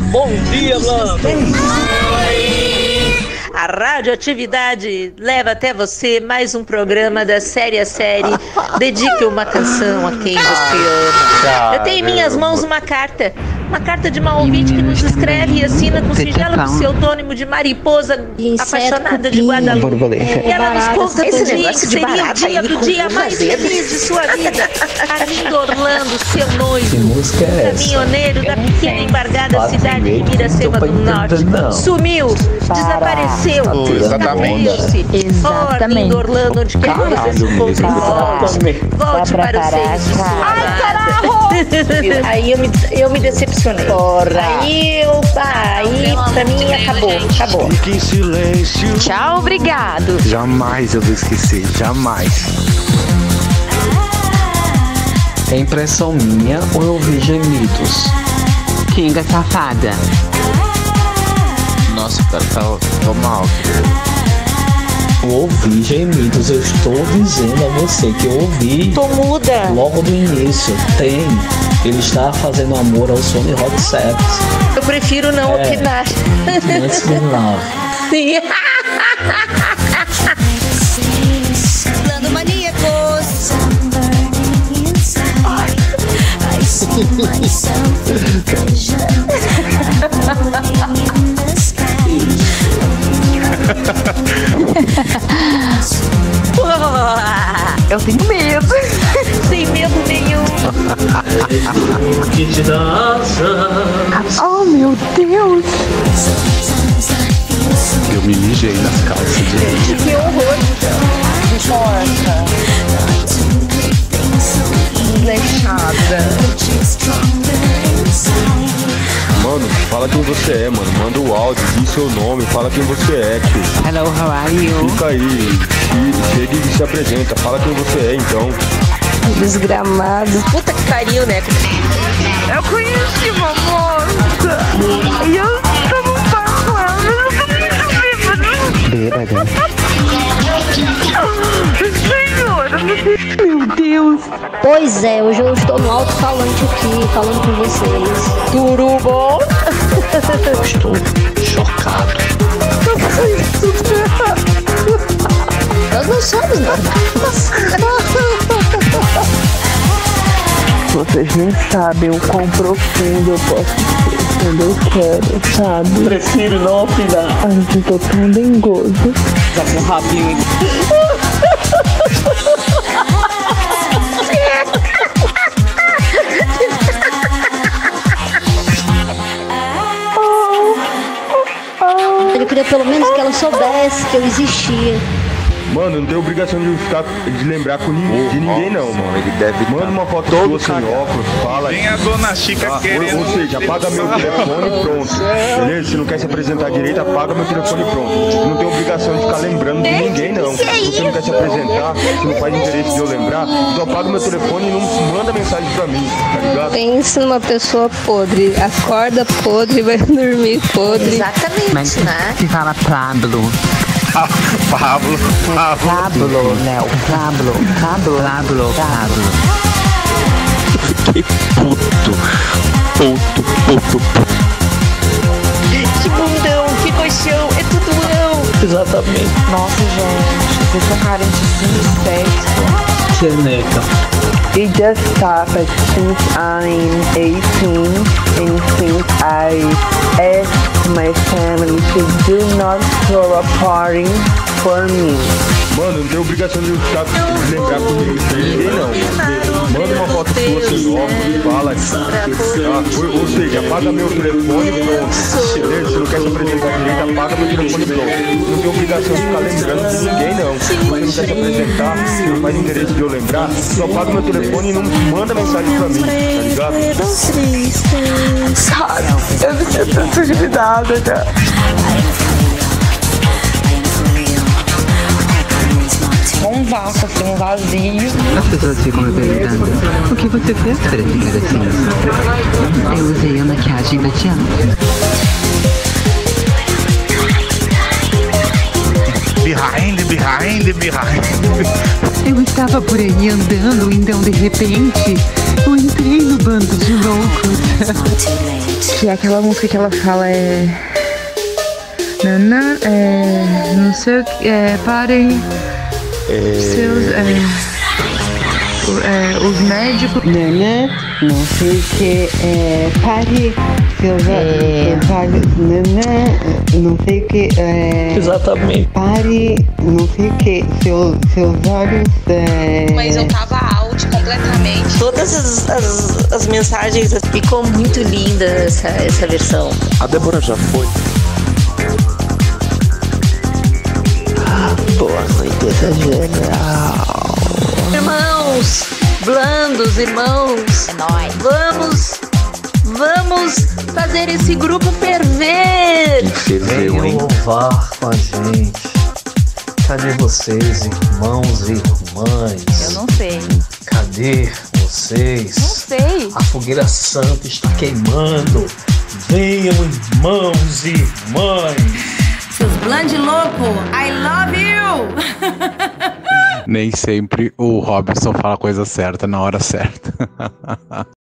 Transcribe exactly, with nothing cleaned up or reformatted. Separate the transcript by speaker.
Speaker 1: Bom dia, Lando.
Speaker 2: A Radioatividade leva até você mais um programa da série a série. Dedique uma canção a quem você ama. Eu tenho em minhas mãos uma carta. Uma carta de uma ouvinte que nos escreve e assina com singelo pseudônimo de mariposa apaixonada de Guadalupe. E ela nos conta que dia seria o dia do dia mais feliz de sua vida. Arlindo Orlando, seu noivo, caminhoneiro da pequena embargada cidade de Miracema do Norte, sumiu, desapareceu, escapou-se. Oh, Arlindo Orlando, onde quer que você se encontre, volte. Volte para o seio de sua amada.
Speaker 3: Aí eu me, eu me decepcionei. Porra. Aí eu, aí pra mim acabou, acabou.
Speaker 4: Fique em silêncio.
Speaker 5: Tchau, obrigado.
Speaker 4: Jamais eu vou esquecer, jamais.
Speaker 6: É impressão minha ou eu ouvi gemidos?
Speaker 5: Kinga safada.
Speaker 4: Nossa, cara, tá, tô mal.
Speaker 6: Eu ouvi gemidos, eu estou dizendo a você que eu ouvi.
Speaker 3: Tô muda.
Speaker 6: Logo do início, tem. Ele está fazendo amor ao som de Rock Sex.
Speaker 3: Eu prefiro não
Speaker 6: é.
Speaker 3: opinar.
Speaker 6: Let's be love.
Speaker 3: Sim.
Speaker 7: Lando maníacos.
Speaker 5: Eu tenho medo.
Speaker 3: Sem medo nenhum.
Speaker 1: Que te dá asas.
Speaker 5: Oh, meu Deus.
Speaker 4: Eu me mijei nas calças de
Speaker 3: Que horror. Nossa. Desleixada.
Speaker 4: Mano, fala quem você é, mano. Manda o áudio, diz seu nome, fala quem você é, tio.
Speaker 5: Hello, how are you?
Speaker 4: Fica aí, chega e se apresenta, fala quem você é, então.
Speaker 3: Desgramado. Puta que pariu, né?
Speaker 5: Eu conheci uma moça e eu tô no par com ela, mas eu tô muito bêbada.
Speaker 6: Bêbada.
Speaker 5: Senhora, meu Deus.
Speaker 8: Pois é, hoje eu estou no alto-falante aqui, falando com vocês.
Speaker 3: Tudo bom?
Speaker 6: Estou chocado.
Speaker 8: Nós não somos normais.
Speaker 5: Vocês nem sabem o quão profundo eu posso ser quando eu quero, sabe?
Speaker 1: Prefiro não opinar.
Speaker 5: Ai, eu tô tão dengoso.
Speaker 1: Já com rabinho.
Speaker 8: Eu queria pelo menos que ela soubesse que eu existia.
Speaker 4: Mano, não tem obrigação de ficar de lembrar com ninguém, de ninguém não, mano. Ele deve Manda uma foto sua sem óculos, fala.
Speaker 9: Nem a dona Chica
Speaker 4: ah,
Speaker 9: querendo.
Speaker 4: Ou, ou seja, apaga meu telefone e pronto. Beleza? Se não quer se apresentar direito, apaga meu telefone e pronto. Não tem obrigação de ficar lembrando de ninguém não. Se você não quer se apresentar, se não faz interesse de eu lembrar, então apaga meu telefone e não manda mensagem pra mim, tá ligado?
Speaker 3: Pense numa pessoa podre. Acorda podre, vai dormir podre.
Speaker 2: Exatamente,
Speaker 5: Mas
Speaker 2: né?
Speaker 5: se fala Pablo.
Speaker 9: Pablo, Pablo.
Speaker 5: Pablo, Léo. Pablo, Pablo, Pablo, Pablo.
Speaker 4: Que puto. Puto, puto, puto.
Speaker 3: Que bundão, que colchão, é tudo não.
Speaker 6: Exatamente.
Speaker 5: Nossa, gente, vocês são carentes de sexo.
Speaker 6: Seneca.
Speaker 5: It just started since I'm eighteen and since I asked my family to do not throw a party for me.
Speaker 4: Mano, não tem obrigação de ficar de lembrar com ninguém não. Manda uma foto sua sem óculos, fala. Ah, ou, ou seja, apaga meu telefone e pronto. Beleza? Se não quer se apresentar direito, apaga meu telefone e pronto. Não tem obrigação de ficar lembrando de ninguém não. Se você não quer se apresentar, se não faz interesse de eu lembrar, só apaga meu telefone e não manda mensagem pra mim, tá ligado?
Speaker 5: Sabe, eu me sinto intimidada já.
Speaker 3: Um vácuo, assim, um vazio.
Speaker 5: As pessoas ficam me perguntando: o que você fez para ficar assim? Eu usei a maquiagem da Tiana.
Speaker 9: Behind, behind, behind.
Speaker 5: Eu estava por aí andando, então de repente eu entrei no bando de loucos. que é aquela música que ela fala é... Nanã, é... Não sei o que... É... Parem...
Speaker 4: É...
Speaker 5: Seus... É... É, os médicos.
Speaker 10: Nanã, não sei o que, é, pare seus
Speaker 5: É.
Speaker 10: olhos, nanã, não sei o que, é,
Speaker 1: Exatamente.
Speaker 10: pare, não sei o que, seus, seus olhos, é...
Speaker 11: Mas eu tava out completamente.
Speaker 2: Todas as, as, as mensagens, ficou muito linda essa, essa versão.
Speaker 4: A Débora já foi.
Speaker 6: Boa noite, essa general.
Speaker 2: Irmãos, blandos, irmãos,
Speaker 7: É nóis.
Speaker 2: vamos, vamos fazer esse grupo ferver.
Speaker 4: Ferveu, hein?
Speaker 6: Venham louvar com a gente. Cadê vocês, irmãos e irmãs?
Speaker 7: Eu não sei.
Speaker 6: Cadê vocês?
Speaker 7: Não sei.
Speaker 6: A fogueira santa está queimando. Venham, irmãos e irmãs.
Speaker 7: Seus bland louco, I love you!
Speaker 9: Nem sempre o Robson fala a coisa certa na hora certa.